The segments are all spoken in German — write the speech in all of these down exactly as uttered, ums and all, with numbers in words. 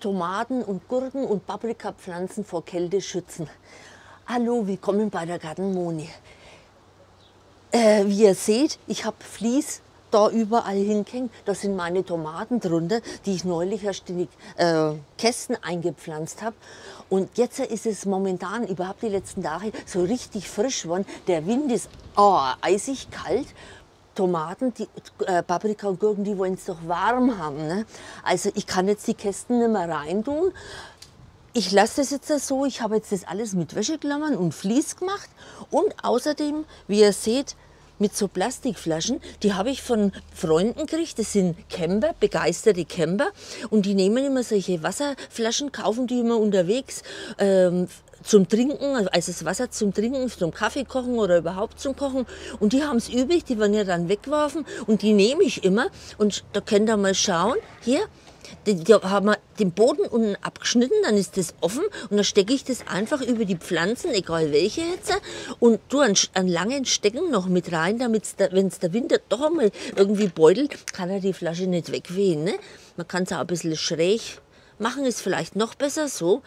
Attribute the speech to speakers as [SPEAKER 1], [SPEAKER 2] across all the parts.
[SPEAKER 1] Tomaten und Gurken und Paprikapflanzen vor Kälte schützen. Hallo, willkommen bei der Garten Moni. Äh, wie ihr seht, ich habe Vlies da überall hingehängt. Da sind meine Tomaten drunter, die ich neulich erst in die äh, Kästen eingepflanzt habe. Und jetzt ist es momentan, überhaupt die letzten Tage, so richtig frisch geworden. Der Wind ist oh, eisig kalt. Tomaten, die, äh, Paprika und Gurken, die wollen es doch warm haben. Ne? Also ich kann jetzt die Kästen nicht mehr reintun. Ich lasse das jetzt so, ich habe jetzt das alles mit Wäscheklammern und Vlies gemacht. Und außerdem, wie ihr seht, mit so Plastikflaschen, die habe ich von Freunden gekriegt. Das sind Camper, begeisterte Camper. Und die nehmen immer solche Wasserflaschen, kaufen die immer unterwegs ähm, zum Trinken, also das Wasser zum Trinken, zum Kaffee kochen oder überhaupt zum Kochen. Und die haben es übrig, die werden ja dann weggeworfen. Und die nehme ich immer. Und da könnt ihr mal schauen, hier. Da haben wir den Boden unten abgeschnitten, dann ist das offen und dann stecke ich das einfach über die Pflanzen, egal welche jetzt, und tue einen, einen langen Stecken noch mit rein, damit, wenn es der Winter doch einmal irgendwie beutelt, kann er die Flasche nicht wegwehen. Ne? Man kann es auch ein bisschen schräg machen, ist vielleicht noch besser so.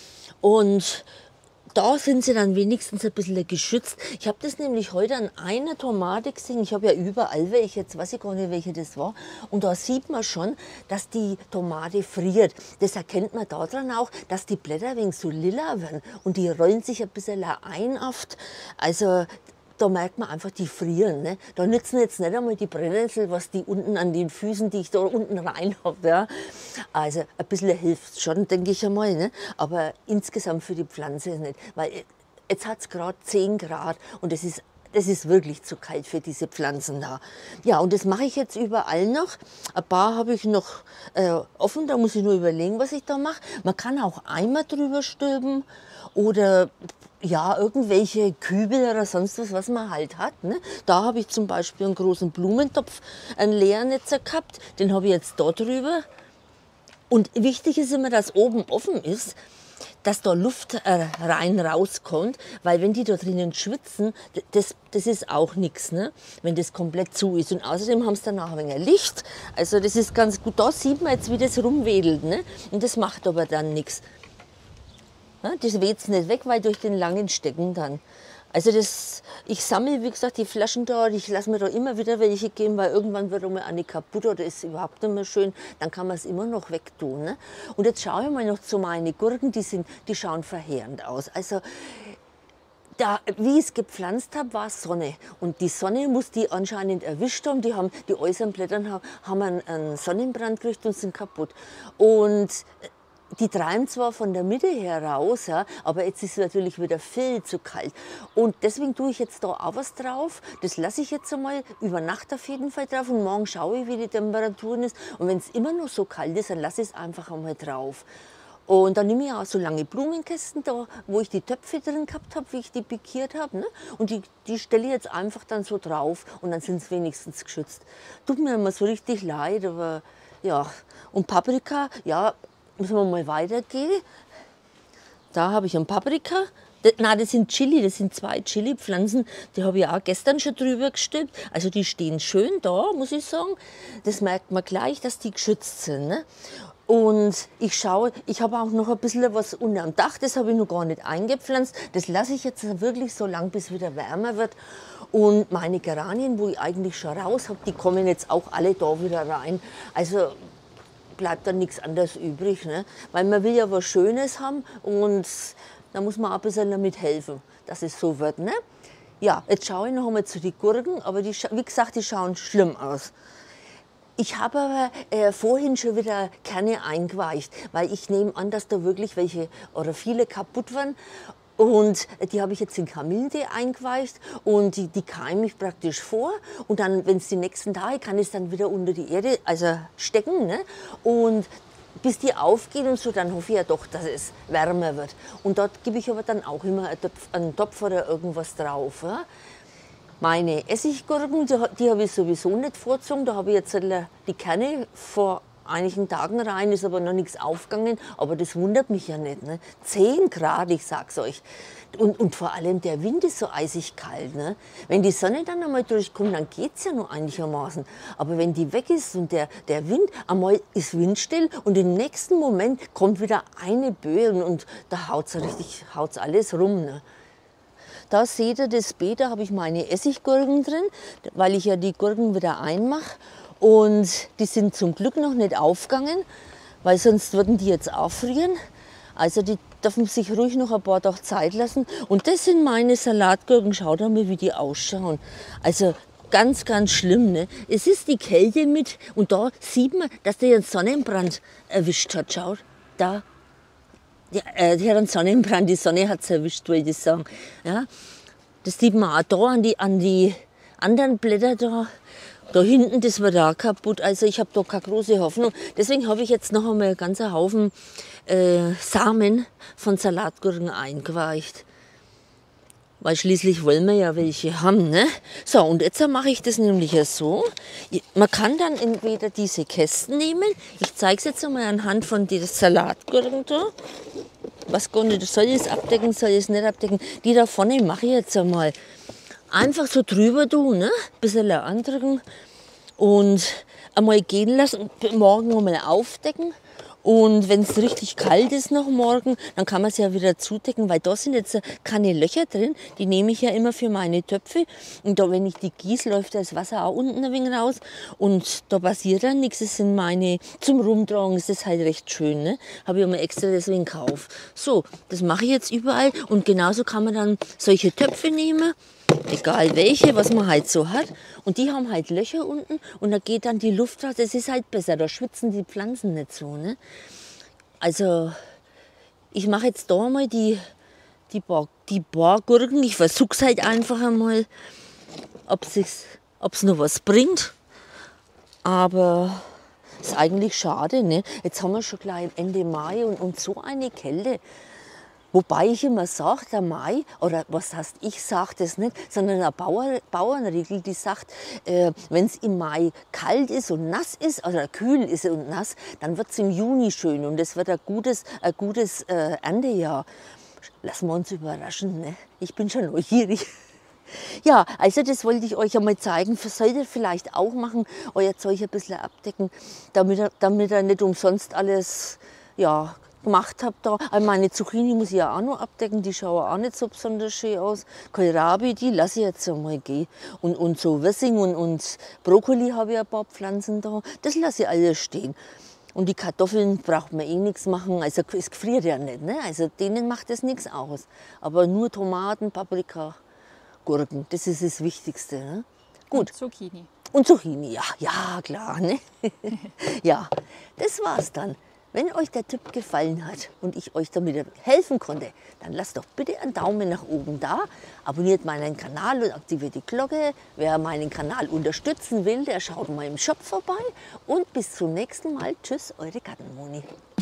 [SPEAKER 1] Und da sind sie dann wenigstens ein bisschen geschützt. Ich habe das nämlich heute an einer Tomate gesehen. Ich habe ja überall welche, jetzt weiß ich gar nicht, welche das war. Und da sieht man schon, dass die Tomate friert. Das erkennt man daran auch, dass die Blätter ein wenig so lila werden. Und die rollen sich ein bisschen ein oft. Also da merkt man einfach, die frieren. Ne? Da nützen jetzt nicht einmal die Brennnessel, was die unten an den Füßen, die ich da unten rein habe. Ja? Also ein bisschen hilft es schon, denke ich einmal. Ne? Aber insgesamt für die Pflanze nicht. Weil jetzt hat es gerade zehn Grad und es ist, das ist wirklich zu kalt für diese Pflanzen da. Ja, und das mache ich jetzt überall noch. Ein paar habe ich noch äh, offen, da muss ich nur überlegen, was ich da mache. Man kann auch Eimer drüber stülpen oder ja, irgendwelche Kübel oder sonst was, was man halt hat. Ne? Da habe ich zum Beispiel einen großen Blumentopf, einen leeren jetzt gehabt, den habe ich jetzt da drüber. Und wichtig ist immer, dass oben offen ist, dass da Luft äh, rein rauskommt, weil wenn die da drinnen schwitzen, das, das ist auch nichts, ne? Wenn das komplett zu ist. Und außerdem haben sie danach ein wenig Licht, also das ist ganz gut. Da sieht man jetzt, wie das rumwedelt, ne? Und das macht aber dann nichts. Das weht nicht weg, weil durch den langen Stecken dann. Also das, ich sammle, wie gesagt, die Flaschen da, ich lasse mir da immer wieder welche geben, weil irgendwann wird einmal eine kaputt oder ist überhaupt nicht mehr schön, dann kann man es immer noch wegtun. Ne? Und jetzt schaue ich mal noch zu meinen Gurken, die, sind, die schauen verheerend aus. Also da, wie ich es gepflanzt habe, war Sonne. Und die Sonne muss die anscheinend erwischt haben. Die, haben, die äußeren Blätter haben einen, einen Sonnenbrand gekriegt und sind kaputt. Und die treiben zwar von der Mitte her raus, ja, aber jetzt ist es natürlich wieder viel zu kalt. Und deswegen tue ich jetzt da auch was drauf. Das lasse ich jetzt einmal über Nacht auf jeden Fall drauf. Und morgen schaue ich, wie die Temperaturen ist. Und wenn es immer noch so kalt ist, dann lasse ich es einfach einmal drauf. Und dann nehme ich auch so lange Blumenkästen da, wo ich die Töpfe drin gehabt habe, wie ich die pikiert habe. Ne? Und die, die stelle ich jetzt einfach dann so drauf und dann sind sie wenigstens geschützt. Tut mir immer so richtig leid, aber ja. Und Paprika, ja, müssen wir mal weitergehen. Da habe ich einen Paprika. Das, nein, das sind Chili, das sind zwei Chili-Pflanzen. Die habe ich auch gestern schon drüber gestülpt. Also die stehen schön da, muss ich sagen. Das merkt man gleich, dass die geschützt sind. Ne? Und ich schaue, ich habe auch noch ein bisschen was unter dem Dach. Das habe ich noch gar nicht eingepflanzt. Das lasse ich jetzt wirklich so lang, bis es wieder wärmer wird. Und meine Geranien, wo ich eigentlich schon raus habe, die kommen jetzt auch alle da wieder rein. Also bleibt dann nichts anderes übrig, ne? Weil man will ja was Schönes haben und da muss man auch ein bisschen damit helfen, dass es so wird. Ne? Ja, jetzt schaue ich noch einmal zu den Gurken, aber die, wie gesagt, die schauen schlimm aus. Ich habe aber äh, vorhin schon wieder Kerne eingeweicht, weil ich nehme an, dass da wirklich welche oder viele kaputt waren. Und die habe ich jetzt in Kamillentee eingeweicht und die, die keime ich praktisch vor. Und dann, wenn es die nächsten Tage, kann ich es dann wieder unter die Erde also stecken. Ne? Und bis die aufgehen und so, dann hoffe ich ja doch, dass es wärmer wird. Und dort gebe ich aber dann auch immer einen Topf, einen Topf oder irgendwas drauf. Ja? Meine Essiggurken, die, die habe ich sowieso nicht vorgezogen. Da habe ich jetzt die Kerne vor einigen Tagen rein, ist aber noch nichts aufgegangen. Aber das wundert mich ja nicht. Ne? zehn Grad, ich sag's euch. Und, und vor allem der Wind ist so eisig kalt. Ne? Wenn die Sonne dann einmal durchkommt, dann geht's ja nur einigermaßen. Aber wenn die weg ist und der, der Wind, einmal ist windstill und im nächsten Moment kommt wieder eine Böe und, und da haut's richtig, haut's alles rum. Ne? Da seht ihr das Beet, da habe ich meine Essiggurken drin, weil ich ja die Gurken wieder einmache. Und die sind zum Glück noch nicht aufgegangen, weil sonst würden die jetzt auffrieren. Also die dürfen sich ruhig noch ein paar Tage Zeit lassen. Und das sind meine Salatgurken. Schaut mal, wie die ausschauen. Also ganz, ganz schlimm. Ne? Es ist die Kälte mit. Und da sieht man, dass der einen Sonnenbrand erwischt hat. Schaut, da. Die, äh, die hat einen Sonnenbrand, die Sonne hat es erwischt, wollte ich sagen. Ja? Das sieht man auch da an die, an die anderen Blätter da. Da hinten, das war da kaputt. Also ich habe da keine große Hoffnung. Deswegen habe ich jetzt noch einmal einen ganzen Haufen äh, Samen von Salatgurken eingeweicht. Weil schließlich wollen wir ja welche haben. Ne? So, und jetzt mache ich das nämlich so. Man kann dann entweder diese Kästen nehmen. Ich zeige es jetzt einmal anhand von den Salatgurken da. Was gar nicht, soll ich es abdecken, soll ich es nicht abdecken. Die da vorne mache ich jetzt einmal. Einfach so drüber tun, ne? Ein bisschen andrücken und einmal gehen lassen, morgen einmal aufdecken. Und wenn es richtig kalt ist noch morgen, dann kann man es ja wieder zudecken, weil da sind jetzt keine Löcher drin. Die nehme ich ja immer für meine Töpfe. Und da, wenn ich die gieße, läuft das Wasser auch unten ein wenig raus. Und da passiert dann nichts. Das sind meine, zum Rumtragen ist das halt recht schön. Ne? Habe ich mir extra deswegen gekauft. So, das mache ich jetzt überall. Und genauso kann man dann solche Töpfe nehmen. Egal welche, was man halt so hat. Und die haben halt Löcher unten und da geht dann die Luft raus. Das ist halt besser, da schwitzen die Pflanzen nicht so. Ne? Also ich mache jetzt da mal die, die, paar, die paar Gurken. Ich versuche es halt einfach einmal, ob es noch was bringt. Aber ist eigentlich schade. Ne? Jetzt haben wir schon gleich Ende Mai und, und so eine Kälte. Wobei ich immer sage, der Mai, oder was heißt, ich sage das nicht, sondern eine Bauer, Bauernregel, die sagt, äh, wenn es im Mai kalt ist und nass ist, oder kühl ist und nass, dann wird es im Juni schön und es wird ein gutes, ein gutes äh, Erntejahr. Lassen wir uns überraschen, ne? Ich bin schon neugierig. Ja, also das wollte ich euch einmal zeigen. Sollt ihr vielleicht auch machen, euer Zeug ein bisschen abdecken, damit ihr, damit ihr nicht umsonst alles, ja, gemacht habe da. Meine Zucchini muss ich ja auch noch abdecken, die schauen auch nicht so besonders schön aus. Kohlrabi, die lasse ich jetzt einmal gehen. Und, und so Wissing und, und Brokkoli habe ich ein paar Pflanzen da, das lasse ich alles stehen. Und die Kartoffeln braucht man eh nichts machen, also es gefriert ja nicht, ne? Also denen macht das nichts aus. Aber nur Tomaten, Paprika, Gurken, das ist das Wichtigste. Ne? Gut.
[SPEAKER 2] Und Zucchini.
[SPEAKER 1] Und Zucchini, ja, ja klar. Ne? Ja, das war's dann. Wenn euch der Tipp gefallen hat und ich euch damit helfen konnte, dann lasst doch bitte einen Daumen nach oben da, abonniert meinen Kanal und aktiviert die Glocke. Wer meinen Kanal unterstützen will, der schaut mal im Shop vorbei. Und bis zum nächsten Mal. Tschüss, eure Gartenmoni.